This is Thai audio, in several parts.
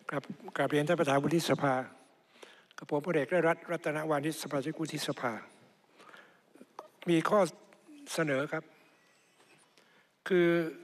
กราบเรียนท่านประธานวุฒิสภากับผมพลเอกรัตนวานิชสมาชิกวุฒิสภามีข้อเสนอครับคือ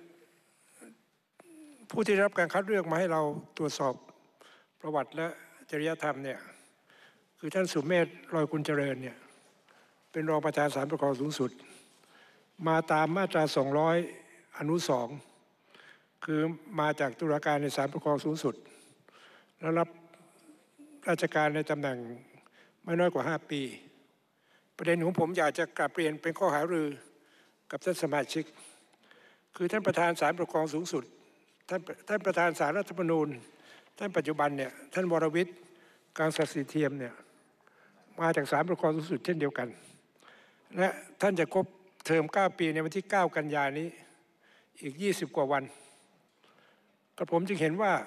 ผู้ที่ได้รับการคัดเลือกมาให้เราตรวจสอบประวัติและจริยธรรมเนี่ยคือท่านสุเมธ รอยกุลเจริญเนี่ยเป็นรองประธานศาลปกครองสูงสุดมาตามมาตรา200 อนุ 2คือมาจากตุลาการในศาลปกครองสูงสุดแล้วรับราชการในตำแหน่งไม่น้อยกว่า5 ปีประเด็นของผมอยากจะกลับเรียนเป็นข้อหารือกับท่านสมาชิกคือท่านประธานศาลปกครองสูงสุดท่านประธานศาลรัฐธรรมนูญท่านปัจจุบันเนี่ยท่านวรวิทย์ กางศักดิ์ศรีเทียมเนี่ยมาจากศาลปกครองสูงสุดเช่นเดียวกันและท่านจะครบเทอม9 ปีในวันที่9 กันยายนนี้อีก20 กว่าวันกระผมจึงเห็นว่า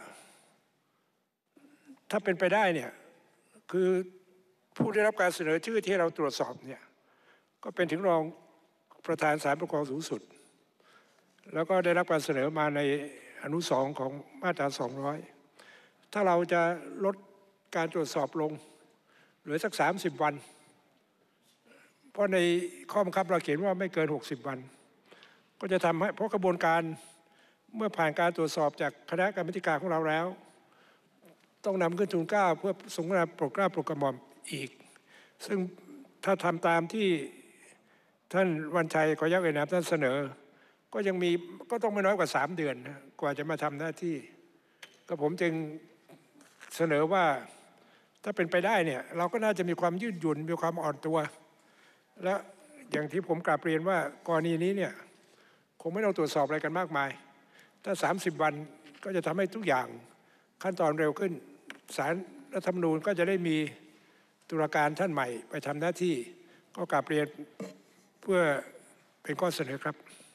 ถ้าเป็นไปได้เนี่ยคือผู้ได้รับการเสนอชื่อที่เราตรวจสอบเนี่ยก็เป็นถึงรองประธานศาลปกครองสูงสุดแล้วก็ได้รับการเสนอมาในอนุ 2ของมาตรา200ถ้าเราจะลดการตรวจสอบลงเหลือสัก30 วันเพราะในข้อบังคับเราเขียนว่าไม่เกิน60 วันก็จะทำให้เพราะกระบวนการเมื่อผ่านการตรวจสอบจากคณะกรรมการของเราแล้วต้องนำขึ้นทูลเกล้าเพื่อทรงโปรดเกล้าโปรดกระหม่อมอีกซึ่งถ้าทำตามที่ท่านวันชัยขอยักเอ่ยนามท่านเสนอก็ยังมีก็ต้องไม่น้อยกว่า3 เดือนกว่าจะมาทำหน้าที่ก็ผมจึงเสนอว่าถ้าเป็นไปได้เนี่ยเราก็น่าจะมีความยืดหยุ่นมีความอ่อนตัวและอย่างที่ผมกราบเรียนว่ากรณีนี้เนี่ยคงไม่ต้องตรวจสอบอะไรกันมากมายถ้า30 วันก็จะทำให้ทุกอย่างขั้นตอนเร็วขึ้นศาลรัฐธรรมนูญก็จะได้มีตุลาการท่านใหม่ไปทำหน้าที่ก็กราบเรียนเพื่อเป็นข้อเสนอครับ